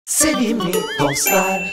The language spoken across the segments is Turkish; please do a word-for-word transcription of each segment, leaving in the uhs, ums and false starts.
Sevimli dostlar.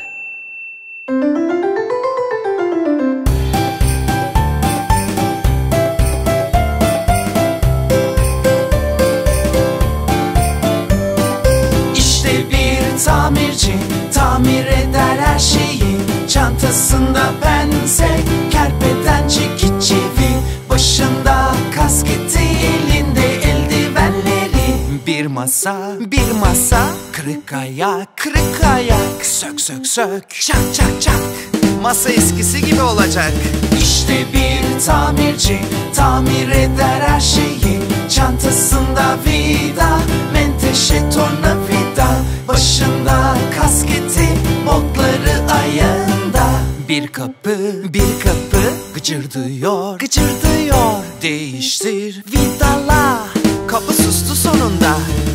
İşte bir tamirci tamir eder her şeyi. Çantasında pense, kerpeten çekiç çivi, başında kasketi, elinde eldivenleri. Bir masa, bir masa, kırık ayak, kırık ayak, sök sök sök, çak çak çak. Masa eskisi gibi olacak. İşte bir tamirci tamir eder her şeyi. Çantasında vida, menteşe, tornavida, başında kasketi, botları ayağında. Bir kapı, bir kapı gıcırdıyor, gıcırdıyor. Değiştir vidala, Kapı sustu sonunda.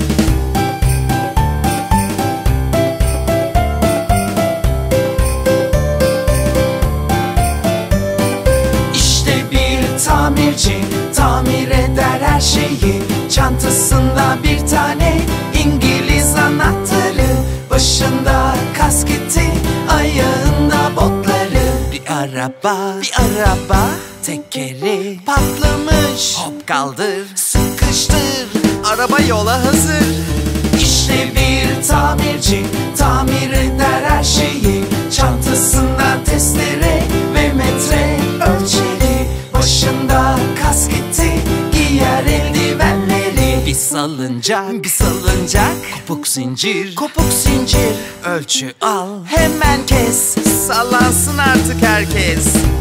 İşte bir tamirci tamir eder her şeyi. Çantasında bir tane İngiliz anahtarı, başında kasketi, ayağında botları. Bir araba, bir araba, tekeri patlamış. Hop kaldır, Sıkıştır, araba yola hazır. İşte bir tamirci tamir eder her şeyi. Çantasında testere ve metre ölçeri, başında kasketi, giyer eldivenleri. Bir salıncak, bir salıncak, kopuk zincir, kopuk zincir. Ölçü al, hemen kes, Sallansın artık herkes.